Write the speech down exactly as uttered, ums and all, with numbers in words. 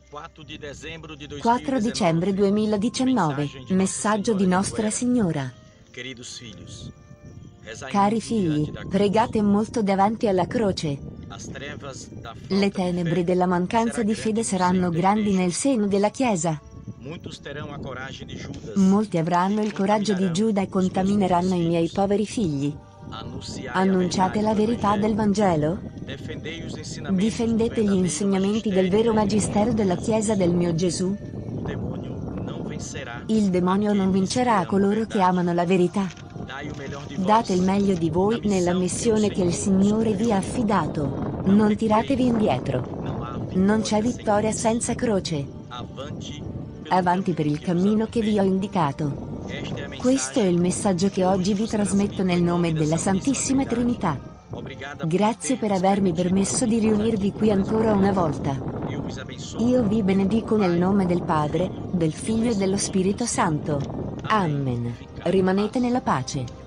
quattro dicembre duemiladiciannove. Messaggio di Nostra Signora. Cari figli, pregate molto davanti alla croce. Le tenebre della mancanza di fede saranno grandi nel seno della Chiesa. Molti avranno il coraggio di Giuda e contamineranno i miei poveri figli. Annunciate la verità del Vangelo? Difendete gli insegnamenti del vero magistero della Chiesa del mio Gesù? Il demonio non vincerà coloro che amano la verità. Date il meglio di voi nella missione che il Signore vi ha affidato. Non tiratevi indietro. Non c'è vittoria senza croce. Avanti per il cammino che vi ho indicato. Questo è il messaggio che oggi vi trasmetto nel nome della Santissima Trinità. Grazie per avermi permesso di riunirvi qui ancora una volta. Io vi benedico nel nome del Padre, del Figlio e dello Spirito Santo. Amen. Rimanete nella pace.